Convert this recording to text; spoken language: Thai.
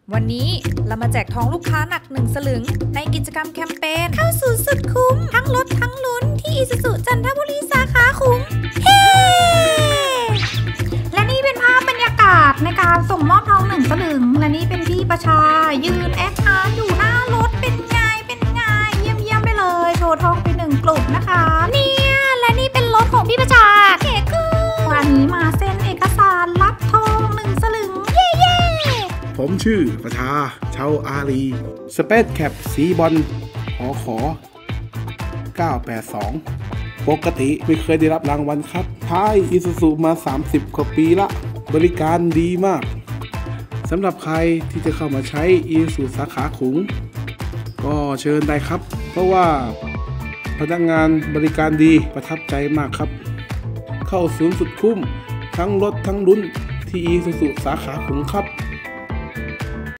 วันนี้เรามาแจกทองลูกค้าหนัก1 สลึงในกิจกรรมแคมเปญเข้าสู่สุดคุ้มทั้งลดทั้งลุ้นที่อิซูซุจันทบุรีสาขาคุ้มเฮ้และนี่เป็นภาพบรรยากาศในการส่งมอบทอง1 สลึงและนี่เป็นพี่ประชายืนแอคอาร์อยู่หน้ารถเป็นไงเยี่ยมไปเลยโชว์ทองไป1 กลุ่มนะคะเนี่ยและนี่เป็นรถของพี่ประชาเก๋กูวันนี้มาเซ็นเอกสารรับทอง1 สลึงเย่ผมชื่อประชาชาวอารีสเปซแคปสีบอลขอ982ปกติไม่เคยได้รับรางวัลครับใช้อิซูซุมา30 กว่าปีละบริการดีมากสำหรับใครที่จะเข้ามาใช้อิซูซุสาขาขลุงก็เชิญได้ครับเพราะว่าพนักงานบริการดีประทับใจมากครับเข้าศูนย์สุดคุ้มทั้งรถทั้งลุ้นที่อิซูซุสาขาขลุงครับ